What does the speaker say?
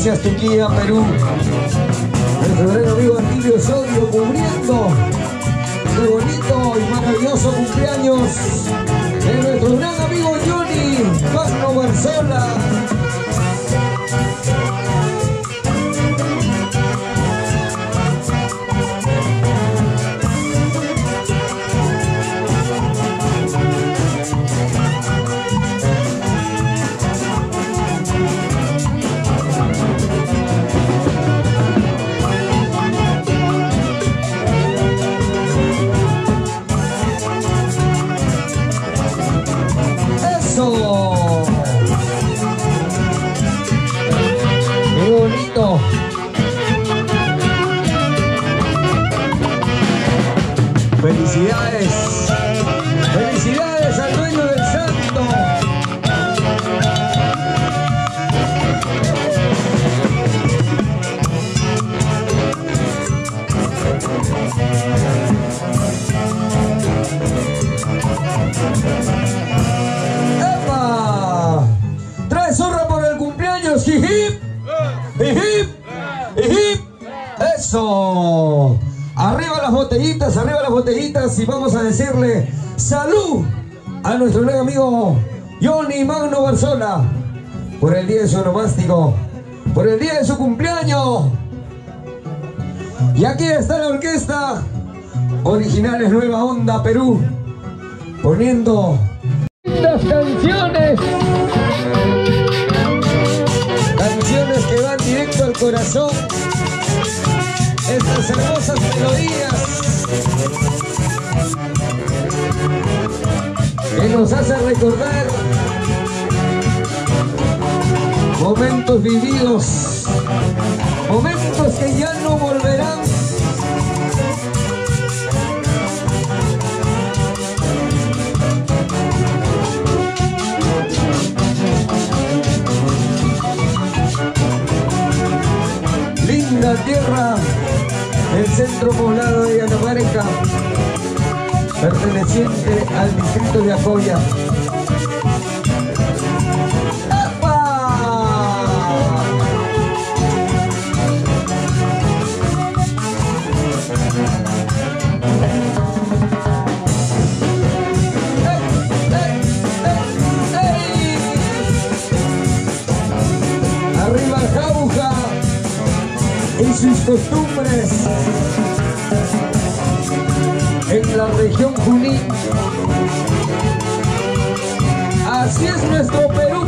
Gracias, Tuquía, Perú. Nuestro gran amigo Artilio Osorio cubriendo este bonito y maravilloso cumpleaños de nuestro gran amigo Johnny Magno Barzola. ¡Qué bonito! ¡Felicidades! ¡Felicidades al dueño del santo! ¡Epa! ¡Trae zorra por el cumpleaños! ¡Hip! ¡Hip! ¡Hip! ¡Eso! Arriba las botellitas y vamos a decirle salud a nuestro gran amigo Johnny Magno Barzola por el día de su onomástico, por el día de su cumpleaños. Y aquí está la orquesta Originales Nueva Onda Perú poniendo lindas canciones que van directo al corazón. Estas hermosas melodías que nos hacen recordar momentos vividos, momentos que ya no volverán. Linda tierra del centro poblado de Yanamarca, perteneciente al distrito de Acoya. Arriba Jauja y sus costumbres en la región Junín. Así es nuestro Perú.